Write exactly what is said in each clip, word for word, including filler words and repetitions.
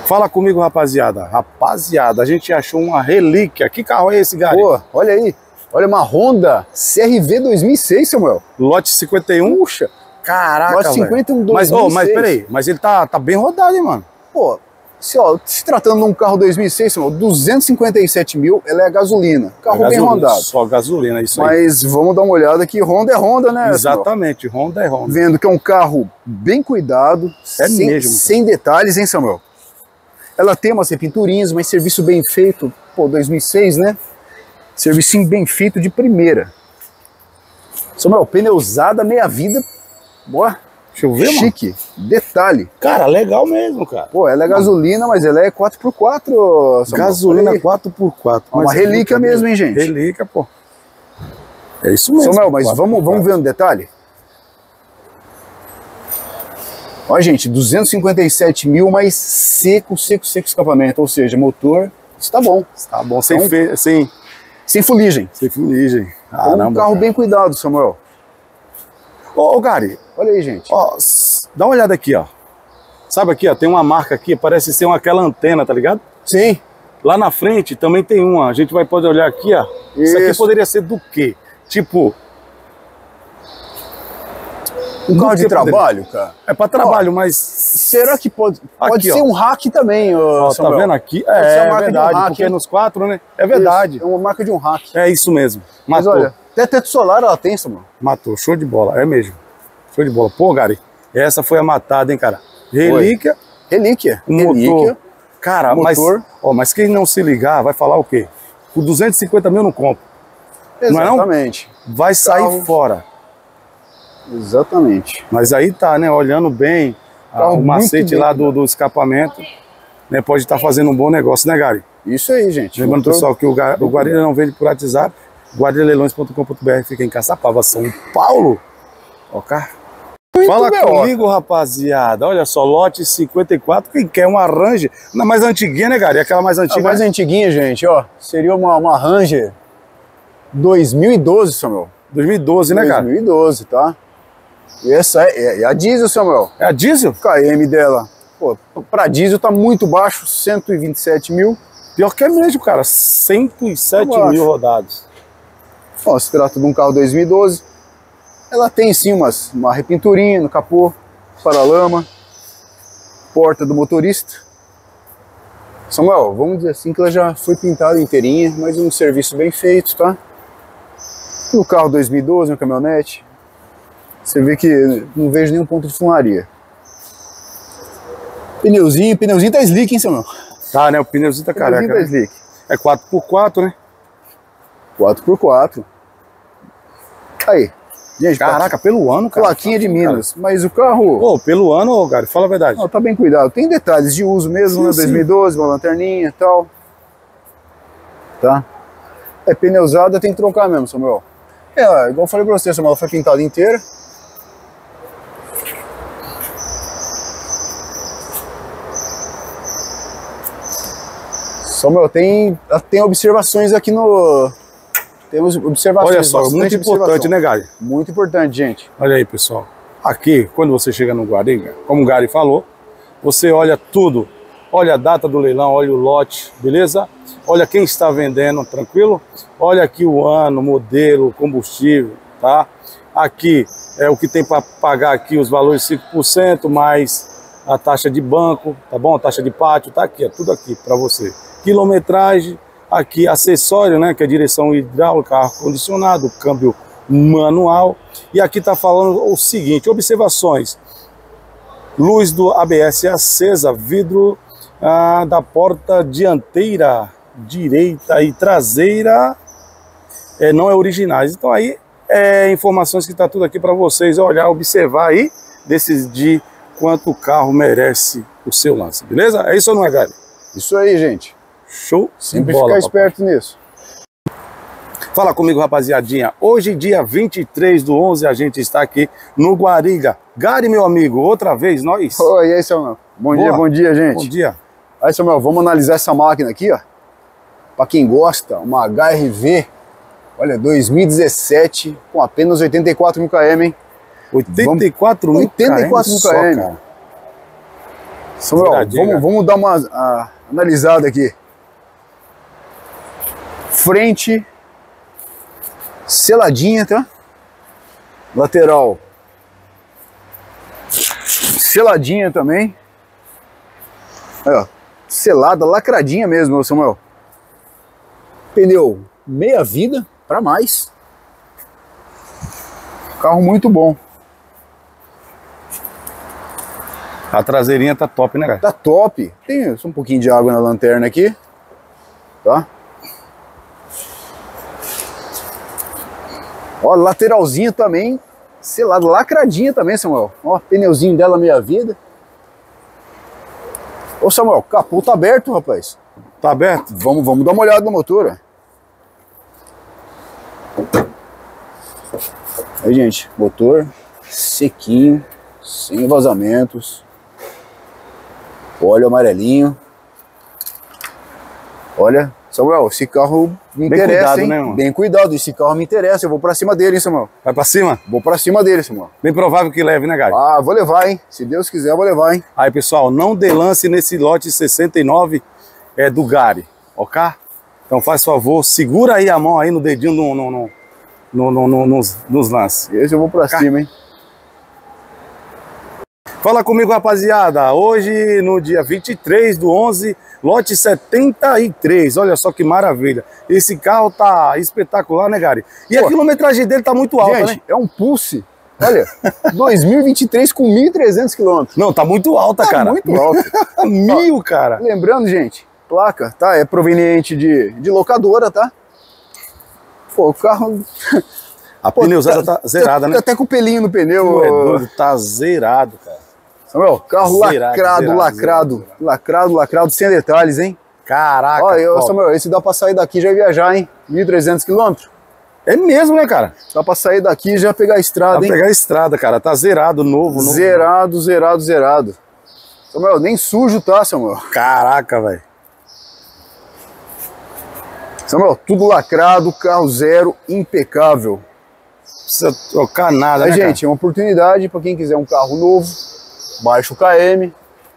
Fala comigo, rapaziada. Rapaziada, a gente achou uma relíquia. Que carro é esse, Gary? Pô, olha aí. Olha, uma Honda C R V dois mil e seis, Samuel. Lote cinquenta e um. Puxa. Caraca, Lote cinquenta e um, mas, oh, mas peraí, mas ele tá, tá bem rodado, hein, mano? Pô, se, ó, se tratando de um carro dois mil e seis, Samuel, duzentos e cinquenta e sete mil, ela é gasolina. Carro é bem gasolina, rodado. Só gasolina, isso aí. Mas vamos dar uma olhada aqui. Honda é Honda, né, Exatamente, Samuel? Honda é Honda. Vendo que é um carro bem cuidado. É sem, mesmo. Sem detalhes, hein, Samuel? Ela tem umas repinturinhas, mas serviço bem feito. Pô, dois mil e seis, né? Serviço bem feito de primeira. Samuel, pneu usada, meia vida. Boa. Deixa eu ver, mano. Chique. Detalhe. Cara, legal mesmo, cara. Pô, ela é gasolina, mas ela é quatro por quatro. Samuel. Gasolina quatro por quatro. Uma relíquia é mesmo, hein, gente? Relíquia, pô. É isso mesmo. Samuel, mas vamos, vamos ver um detalhe? Ó, gente, duzentos e cinquenta e sete mil, mas seco, seco, seco escapamento. Ou seja, motor está bom. Está bom, sem, então, fe... sem... sem fuligem. Sem fuligem. Ah, um carro bem cuidado, Samuel. Ô, ô, Gary. Olha aí, gente. Ó, dá uma olhada aqui, ó. Sabe aqui, ó, tem uma marca aqui, parece ser uma, aquela antena, tá ligado? Sim. Lá na frente também tem uma. A gente vai poder olhar aqui, ó. Isso, Isso aqui poderia ser do quê? Tipo... Um carro de trabalho, poderia... cara? É para trabalho, ó, mas... Será que pode, pode aqui, ser ó. um hack também, ó, Tá vendo aqui? Pode é, ser é verdade, um hack, porque é nos quatro, né? É verdade. Isso, é uma marca de um hack. É isso mesmo. Mas Matou. olha, até teto solar ela tem, Samuel. Matou, show de bola, é mesmo. Show de bola. Pô, Gary, essa foi a matada, hein, cara? Relíquia. Foi. Relíquia. Um Relíquia. Motor. Cara, motor. Mas, ó, mas quem não se ligar vai falar o quê? Por duzentos e cinquenta mil não compra. Exatamente. Não é não? Vai sair carro... fora. Exatamente. Mas aí tá, né? Olhando bem, ah, o macete bem, lá do, do escapamento, né? Pode estar tá fazendo um bom negócio, né, Gary? Isso aí, gente. Lembrando, motor... pessoal, que o, o Guarida não vende por WhatsApp. guarida leilões ponto com ponto br fica em Caçapava, São Paulo. Ó, cara. Fala comigo, rapaziada. Olha só, lote cinquenta e quatro. Quem quer uma Ranger? Na mais antiguinha, né, Gary? Aquela mais antiga. A mais né? antiguinha, gente, ó. Seria uma, uma Ranger dois mil e doze, Samuel. dois mil e doze, né, cara? dois mil e doze, tá? E essa é, é a diesel, Samuel. É a diesel? O K M dela. Pô, pra diesel tá muito baixo, cento e vinte e sete mil. Pior que é mesmo, cara. cento e sete mil rodados. Ó, se trata de um carro dois mil e doze. Ela tem sim umas, uma repinturinha no capô, paralama, porta do motorista. Samuel, vamos dizer assim que ela já foi pintada inteirinha, mas um serviço bem feito, tá? No carro dois mil e doze, uma caminhonete. Você vê que não vejo nenhum ponto de fumaria. Pneuzinho, pneuzinho tá slick, hein, Samuel? Tá, né? O pneuzinho tá careca. Tá slick. É quatro por quatro, né? quatro por quatro. Aí. Gente, caraca, pelo ano, cara. Plaquinha de Minas. Cara. Mas o carro... Pô, pelo ano, cara, fala a verdade. Não, tá bem cuidado. Tem detalhes de uso mesmo, sim, né? dois mil e doze, sim. Uma lanterninha e tal. Tá? É pneu usada, tem que trocar mesmo, Samuel. É, igual eu falei pra você, Samuel, ela foi pintada inteira. Samuel, tem, tem observações aqui no... Temos observações. Olha só, muito importante, né, Gary? Muito importante, gente. Olha aí, pessoal. Aqui, quando você chega no Guarida, como o Gary falou, você olha tudo. Olha a data do leilão, olha o lote, beleza? Olha quem está vendendo, tranquilo? Olha aqui o ano, modelo, combustível, tá? Aqui é o que tem para pagar aqui, os valores cinco por cento, mais a taxa de banco, tá bom? A taxa de pátio, tá aqui, é tudo aqui para você. Quilometragem, aqui acessório, né, que é direção hidráulica, ar-condicionado, câmbio manual. E aqui tá falando o seguinte, observações. Luz do A B S acesa, vidro ah, da porta dianteira, direita e traseira é, não é originais. Então aí é informações que tá tudo aqui para vocês olhar, observar aí, decidir quanto o carro merece o seu lance, beleza? É isso ou não é, Gary? Isso aí, gente. Show. Sempre bola, ficar papai. Esperto nisso. Fala comigo, rapaziadinha. Hoje, dia vinte e três do onze, a gente está aqui no Guarida. Gary, meu amigo, outra vez, nós. Oi, e aí, Samuel? Bom Boa. dia, bom dia, gente. Bom dia. Aí, Samuel, vamos analisar essa máquina aqui, ó. Para quem gosta, uma H R V, olha, dois mil e dezessete, com apenas oitenta e quatro mil quilômetros, hein? oitenta e quatro mil oitenta e quatro mil quilômetros. Samuel, vamos, vamos dar uma a, analisada aqui. Frente seladinha, tá? Lateral seladinha também. Aí, ó, selada, lacradinha mesmo, Samuel. Pneu meia vida para mais. Carro muito bom. A traseirinha tá top, né, cara? Tá top. Tem só um pouquinho de água na lanterna aqui, tá? Ó, lateralzinha também, selado, lacradinha também, Samuel. Ó, pneuzinho dela meia vida. Ô, Samuel, capô tá aberto, rapaz. Tá aberto? Vamos, vamos dar uma olhada no motor. Aí, gente, motor sequinho, sem vazamentos. Óleo amarelinho. Olha, Samuel, esse carro me Bem interessa, cuidado, hein? né, mano? Bem cuidado, esse carro me interessa. Eu vou pra cima dele, hein, Samuel? Vai pra cima? Vou pra cima dele, Samuel. Bem provável que leve, né, Gary? Ah, vou levar, hein? Se Deus quiser, eu vou levar, hein? Aí, pessoal, não dê lance nesse lote sessenta e nove é, do Gary, ok? Então faz favor, segura aí a mão aí no dedinho no, no, no, no, no, no, nos, nos lances. Esse eu vou pra Cá. cima, hein? Fala comigo, rapaziada. Hoje, no dia vinte e três do onze, lote setenta e três. Olha só que maravilha. Esse carro tá espetacular, né, Gary? E Pô, a quilometragem dele tá muito alta, gente, né? é um Pulse. Olha, dois mil e vinte e três com mil e trezentos quilômetros. Não, tá muito alta, Tá cara. muito alta. Mil, cara. Lembrando, gente, placa, tá? É proveniente de, de locadora, tá? Pô, o carro... A Pô, pneusada tá zerada, né? Até com o pelinho no pneu. Pô, é doido, tá zerado, cara. Samuel, carro Zerado, lacrado, zerado, lacrado, zerado. lacrado, lacrado, sem detalhes, hein? Caraca, Ó, eu, top. Samuel, esse dá pra sair daqui e já viajar, hein? mil e trezentos quilômetros. É mesmo, né, cara? Dá pra sair daqui e já pegar a estrada, Pra hein? pegar a estrada, cara. Tá zerado, novo, novo. Zerado, zerado, zerado. Samuel, nem sujo tá, Samuel. Caraca, velho. Samuel, tudo lacrado, carro zero, impecável. Não precisa trocar nada, Aí, né, gente, é uma oportunidade para quem quiser um carro novo, baixo K M.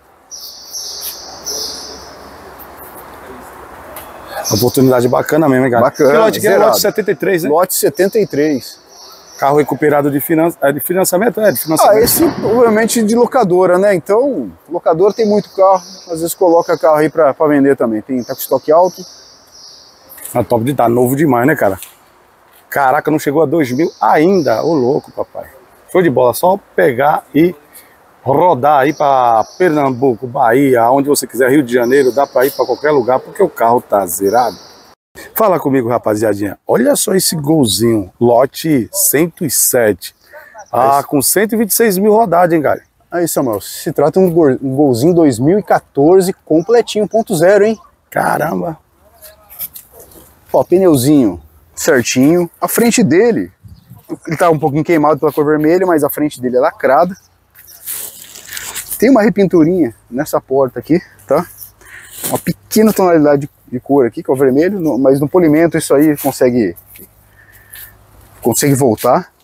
cara? Oportunidade bacana mesmo, hein, cara? Bacana, Que lote que é? zerado. Lote setenta e três, né? Lote setenta e três. Carro recuperado de, finan... é de financiamento? É, de Ah, financiamento. esse provavelmente de locadora, né? Então, locador tem muito carro, às vezes coloca carro aí para vender também. Tem, tá com estoque alto. Ah, top de tá novo demais, né, cara? Caraca, não chegou a dois mil ainda. Ô, louco, papai. Show de bola. Só pegar e rodar aí para Pernambuco, Bahia, onde você quiser, Rio de Janeiro, dá para ir para qualquer lugar, porque o carro tá zerado. Fala comigo, rapaziadinha. Olha só esse golzinho, lote cento e sete. Ah, com cento e vinte e seis mil rodadas, hein, cara? Aí, Samuel, se trata de um, gol, um golzinho dois mil e quatorze completinho, ponto zero, hein? Caramba. Ó, pneuzinho certinho. A frente dele, ele tá um pouquinho queimado pela cor vermelha, mas a frente dele é lacrada. Tem uma repinturinha nessa porta aqui, tá? Uma pequena tonalidade de, de cor aqui, que é o vermelho, no, mas no polimento isso aí consegue, consegue voltar.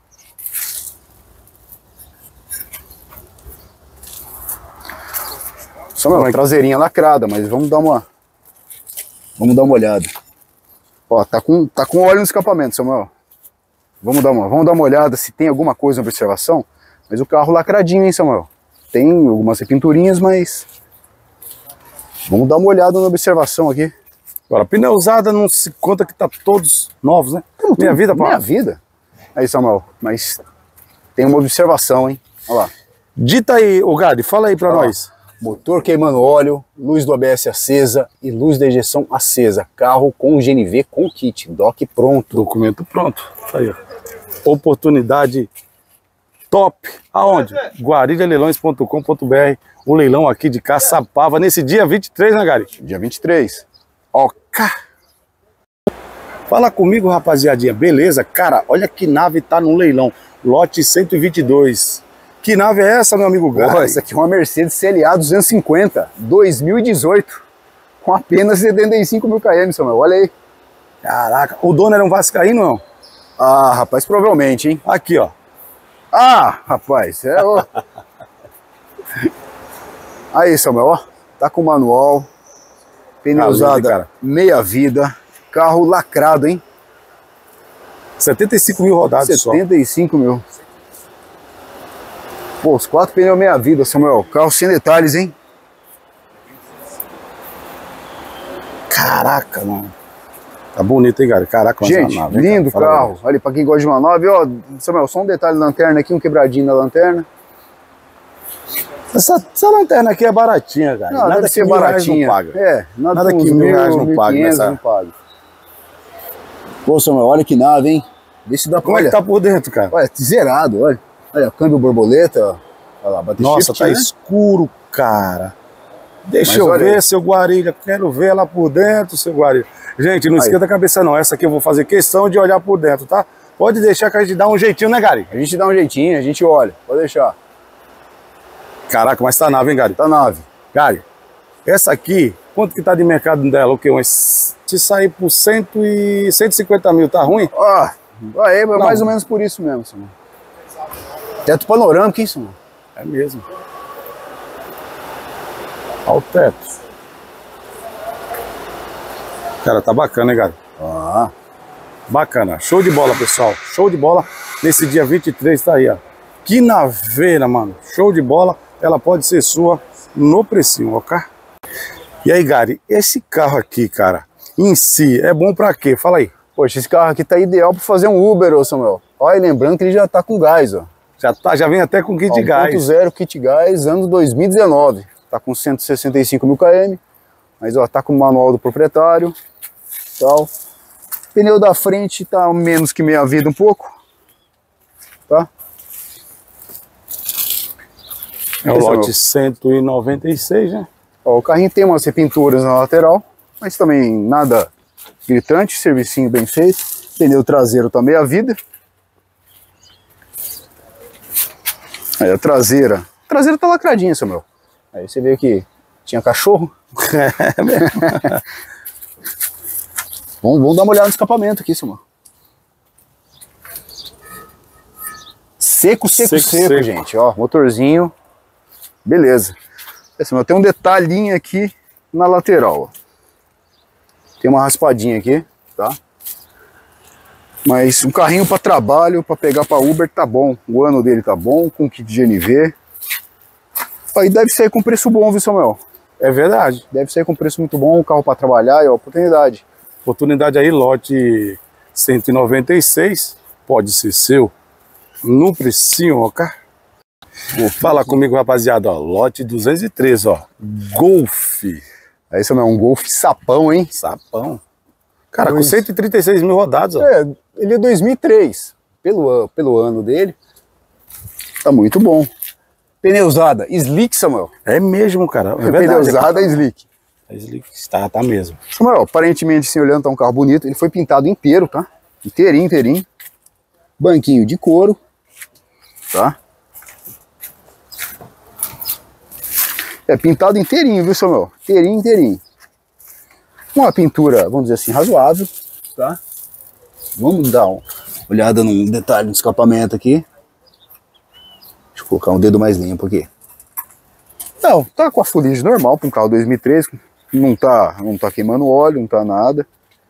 Só uma traseirinha lacrada, mas vamos dar uma, vamos dar uma olhada. Ó, tá com, tá com óleo no escapamento, Samuel. Vamos dar uma, vamos dar uma olhada se tem alguma coisa na observação. Mas o carro lacradinho, hein, Samuel? Tem algumas repinturinhas, mas... Vamos dar uma olhada na observação aqui. Agora, pneu usada não se conta que tá todos novos, né? Não, Minha vida, pô. Minha vida. Aí, Samuel, mas tem uma observação, hein? Olha lá. Dita aí, ô Gadi, fala aí pra Olha lá. nós. Motor queimando óleo, luz do A B S acesa e luz da ejeção acesa. Carro com G N V com kit, dock pronto. Documento pronto. Aí, ó. Oportunidade top. Aonde? guarília leilões ponto com ponto br. O leilão aqui de Caçapava, nesse dia vinte e três, né, Gary? Dia vinte e três. Ok. Fala comigo, rapaziadinha. Beleza? Cara, olha que nave tá no leilão. Lote cento e vinte e dois. Que nave é essa, meu amigo Gary? Oh, essa aqui é uma Mercedes C L A duzentos e cinquenta, dois mil e dezoito. Com apenas setenta e cinco mil quilômetros, Samuel. Olha aí. Caraca, o dono era um vascaíno, não? Ah, rapaz, provavelmente, hein? Aqui, ó. Ah, rapaz, é o... Aí, Samuel, ó, tá com manual, pneu usada, meia vida, carro lacrado, hein? setenta e cinco mil rodados só. setenta e cinco mil. Pô, os quatro pneus meia vida, Samuel. Carro sem detalhes, hein? Caraca, mano. Tá bonito, hein, cara? Caraca, gente, nave, hein, lindo cara? Carro. Olha, pra quem gosta de uma nave, ó, Samuel, só um detalhe na lanterna aqui, um quebradinho na lanterna. Essa, essa lanterna aqui é baratinha, cara. Não, nada que mil baratinha. Não paga. É, nada, nada que mil reais não paga. Nessa... não paga. Pô, Samuel, olha que nave, hein? Deixa eu dar pra Como olha. é que tá por dentro, cara? Olha, zerado, olha. Olha, câmbio borboleta, ó. Olha lá, bate Nossa, shift, tá né? escuro, cara. Deixa Mas eu ver, aí. seu Guarilha. Quero ver lá por dentro, seu Guarilha. Gente, não aí. Esquenta a cabeça não. Essa aqui eu vou fazer questão de olhar por dentro, tá? Pode deixar que a gente dá um jeitinho, né, Gari? A gente dá um jeitinho, a gente olha. Pode deixar. Caraca, mas tá nave, hein, Gari? Tá nave. Gari, essa aqui, quanto que tá de mercado dela? O quê? Umas... Se sair por cento e... cento e cinquenta mil, tá ruim? Ó, oh, é mais ou menos por isso mesmo, senhor. Teto panorâmico, hein, senhor? É mesmo. Olha o teto. Cara, tá bacana, hein, cara? Ah. Bacana. Show de bola, pessoal. Show de bola. Nesse dia vinte e três tá aí, ó. Que naveira, mano. Show de bola. Ela pode ser sua no precinho, ok? E aí, Gari, esse carro aqui, cara, em si, é bom pra quê? Fala aí. Poxa, esse carro aqui tá ideal pra fazer um Uber, ô Samuel. Olha, lembrando que ele já tá com gás, ó. Já, tá, já vem até com kit ó, gás. um ponto zero kit gás, ano dois mil e dezenove. Tá com cento e sessenta e cinco mil quilômetros. Mas, ó, tá com o manual do proprietário. Tal. Pneu da frente tá menos que meia vida um pouco. Tá? É o Esse lote é o... cento e noventa e seis, né? Ó, o carrinho tem umas repinturas na lateral, mas também nada gritante, servicinho bem feito. Pneu traseiro tá meia vida. Aí a traseira, a traseira tá lacradinha, Samuel. Aí você vê que tinha cachorro. É mesmo. vamos, vamos dar uma olhada no escapamento aqui, Samuel. Seco, seco, seco, seco, seco, gente. Ó, motorzinho. Beleza. Samuel, tem um detalhinho aqui na lateral, ó. Tem uma raspadinha aqui, tá? Mas um carrinho para trabalho, para pegar para Uber, tá bom. O ano dele tá bom, com kit de N V. Aí deve sair com preço bom, viu, Samuel? É verdade. Deve sair com preço muito bom, um carro para trabalhar e ó, oportunidade. Oportunidade aí, lote cento e noventa e seis, pode ser seu, no precinho, ok? Fala comigo, rapaziada, ó, lote duzentos e três, ó, Golf. Aí, Samuel, um Golf sapão, hein? Sapão. Cara, dois... com cento e trinta e seis mil rodados, ó. É, ele é dois mil e três, pelo, pelo ano dele, tá muito bom. Pneu usada, slick, Samuel. É mesmo, cara. É pneu usada é slick. É slick, tá, tá mesmo. Samuel, aparentemente, assim, olhando, tá um carro bonito. Ele foi pintado inteiro, tá? Inteirinho, inteirinho. Banquinho de couro, tá? É pintado inteirinho, viu, Samuel? Inteirinho, inteirinho. Uma pintura, vamos dizer assim, razoável, tá? Vamos dar uma olhada num detalhe do escapamento aqui. Deixa eu colocar um dedo mais limpo aqui. Não, tá com a fuligem normal para um carro dois mil e três. Não tá, não tá queimando óleo, não tá nada.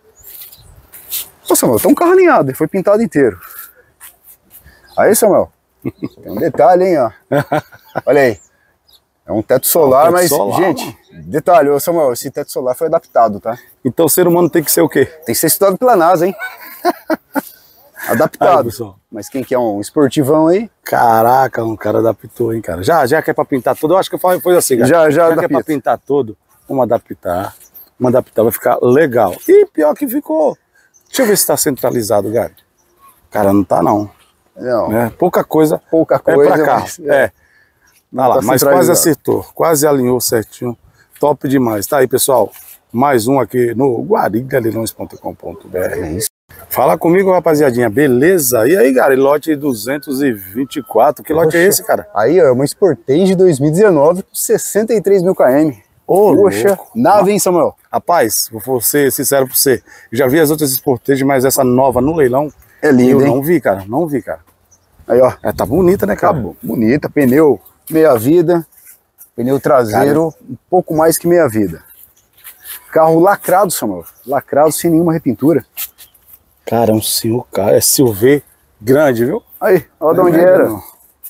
Ô, Samuel, tá um carro alinhado, ele foi pintado inteiro. Aí, Samuel, tem um detalhe, hein, ó. Olha aí. É um teto solar, é um teto mas, solar, gente, mano. Detalhe, ô Samuel, esse teto solar foi adaptado, tá? Então o ser humano tem que ser o quê? Tem que ser estudado pela NASA, hein? Adaptado. Aí, mas quem quer um esportivão aí? Caraca, um cara adaptou, hein, cara? Já, já que é pra pintar tudo, eu acho que foi assim, cara. Já, já, já que é pra pintar tudo, vamos adaptar. Vamos adaptar, vai ficar legal. E pior que ficou. Deixa eu ver se tá centralizado, cara. Cara, não tá, não. Não. É, pouca coisa. Pouca coisa. É pra cá. Mas, é. é. Tá lá, tá mas quase acertou, quase alinhou certinho, top demais. Tá aí, pessoal, mais um aqui no guarilha leilões ponto com ponto br. É isso. Fala comigo, rapaziadinha, beleza? E aí, cara, lote duzentos e vinte e quatro, que lote Poxa. é esse, cara? Aí, ó, é uma Sportage dois mil e dezenove com sessenta e três mil quilômetros. Ô, Poxa, nave, hein, Samuel? Rapaz, vou ser sincero pra você, já vi as outras Sportage, mas essa nova no leilão, é linda, eu hein? não vi, cara, não vi, cara. Aí, ó. É, tá bonita, né, cara? Tá bonita, pneu meia vida, Pneu traseiro, cara, um pouco mais que meia vida. Carro lacrado, Samuel. Lacrado, sem nenhuma repintura. Cara, é um senhor carro. É Silver grande, viu? Aí, olha de onde é era.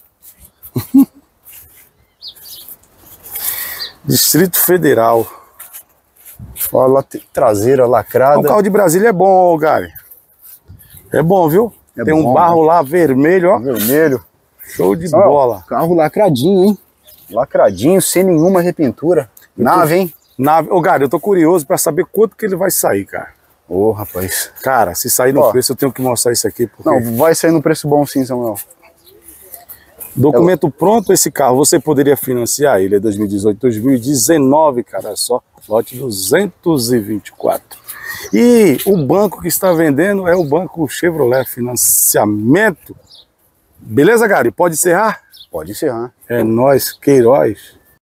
Distrito Federal. Olha, traseira lacrada. O carro de Brasília é bom, Gary. É bom, viu? É Tem bom, um barro né? lá vermelho, ó. Vermelho. Show de Olha, bola. Carro lacradinho, hein? Lacradinho, sem nenhuma repintura. Eu Nave, tô... hein? Nave. Ô, Gary, eu tô curioso pra saber quanto que ele vai sair, cara. Ô, oh, rapaz. Cara, se sair no Ó, preço, eu tenho que mostrar isso aqui. Porque... Não, vai sair no preço bom sim, Samuel. Documento pronto, esse carro você poderia financiar. Ele é dois mil e dezoito, dois mil e dezenove, cara, só lote duzentos e vinte e quatro. E o banco que está vendendo é o Banco Chevrolet Financiamento. Beleza, Gary? Pode encerrar? Pode encerrar. É nóis, Queiroz.